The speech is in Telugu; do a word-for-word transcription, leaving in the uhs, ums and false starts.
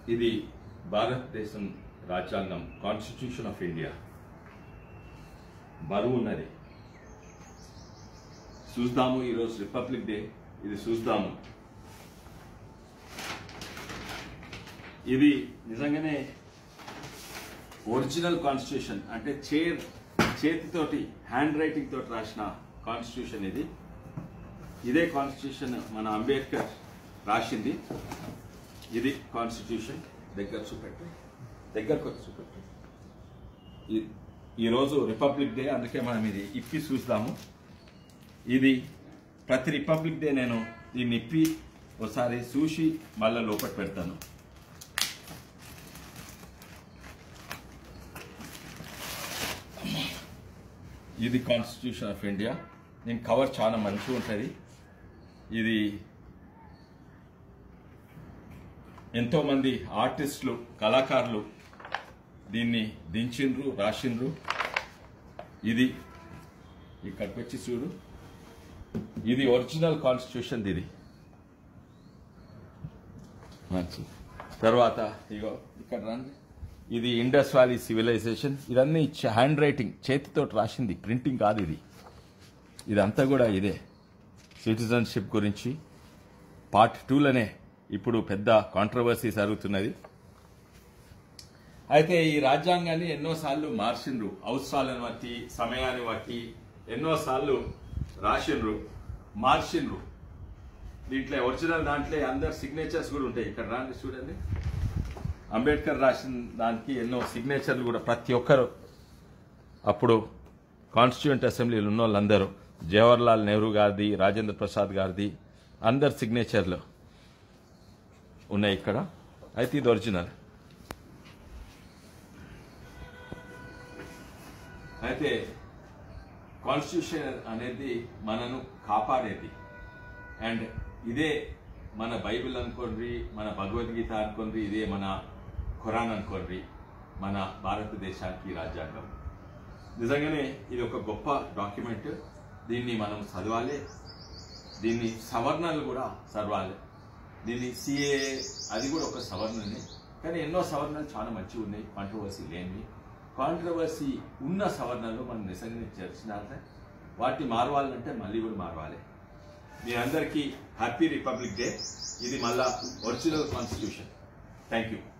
ఇది భారతదేశం రాజ్యాంగం, కాన్స్టిట్యూషన్ ఆఫ్ ఇండియా. బరువు ఉన్నది. చూద్దాము, ఈరోజు రిపబ్లిక్ డే, ఇది చూద్దాము. ఇది నిజంగానే ఒరిజినల్ కాన్స్టిట్యూషన్, అంటే చే చేతితోటి హ్యాండ్ రైటింగ్ తోటి రాసిన కాన్స్టిట్యూషన్ ఇది. ఇదే కాన్స్టిట్యూషన్ మన అంబేద్కర్ రాసింది. ఇది కాన్స్టిట్యూషన్. దగ్గర చూపెట్టు, దగ్గరకు వచ్చి చూపెట్టు. ఈరోజు రిపబ్లిక్ డే, అందుకే మనం ఇది ఇప్పి చూద్దాము. ఇది ప్రతి రిపబ్లిక్ డే నేను దీన్ని ఇప్పి ఒకసారి చూసి మళ్ళీ లోపల పెడతాను. ఇది కాన్స్టిట్యూషన్ ఆఫ్ ఇండియా. దీని కవర్ చాలా మంచిగా ఉంటుంది. ఇది ఎంతోమంది ఆర్టిస్టులు, కళాకారులు దీన్ని దించిండ్రు, రాసిండ్రు. ఇది ఇక్కడికి వచ్చి చూడు, ఇది ఒరిజినల్ కాన్స్టిట్యూషన్. ఇది మంచి తర్వాత ఇగో ఇక్కడ రండి. ఇది ఇండస్ వ్యాలీ సివిలైజేషన్. ఇదన్నీ హ్యాండ్ రైటింగ్, చేతితో రాసింది, ప్రింటింగ్ కాదు ఇది. ఇదంతా కూడా ఇదే సిటిజన్షిప్ గురించి. పార్ట్ టూలోనే ఇప్పుడు పెద్ద కాంట్రవర్సీ జరుగుతున్నది. అయితే ఈ రాజ్యాంగాన్ని ఎన్నోసార్లు మార్చిండ్రు, అవసరాలను బట్టి, సమయాన్ని బట్టి ఎన్నోసార్లు రాసిండ్రు, మార్చిండ్రు. దీంట్లో ఒరిజినల్ దాంట్లో అందరు సిగ్నేచర్స్ కూడా ఉంటాయి. ఇక్కడ రాండి చూడండి. అంబేద్కర్ రాసిన దానికి ఎన్నో సిగ్నేచర్లు కూడా ప్రతి ఒక్కరు, అప్పుడు కాన్స్టిట్యూంట్ అసెంబ్లీలు ఉన్న వాళ్ళందరూ, జవహర్లాల్ నెహ్రూ గారిది, రాజేంద్ర ప్రసాద్ గారిది, అందరు సిగ్నేచర్లు ఉన్నాయి ఇక్కడ. అయితే ఇది ఒరిజినల్. అయితే కాన్స్టిట్యూషన్ అనేది మనను కాపాడేది. అండ్ ఇదే మన బైబిల్ అనుకోండి, మన భగవద్గీత అనుకోండి, ఇదే మన ఖురాన్ అనుకోండి, మన భారతదేశానికి రాజ్యాంగం. నిజంగానే ఇది ఒక గొప్ప డాక్యుమెంట్. దీన్ని మనం చదవాలి. దీన్ని సవరణలు కూడా చదవాలి. దీన్ని సిఏ అది కూడా ఒక సవరణనే. కానీ ఎన్నో సవరణలు చాలా మంచిగా ఉన్నాయి, కాంట్రవర్సీ లేనివి. కాంట్రవర్సీ ఉన్న సవరణలు మనం నిజంగానే చర్చించాలి. వాటిని మారవాలంటే మళ్ళీ కూడా మారవాలి. మీ అందరికీ హ్యాపీ రిపబ్లిక్ డే. ఇది మళ్ళా ఒరిజినల్ కాన్స్టిట్యూషన్. Thank you.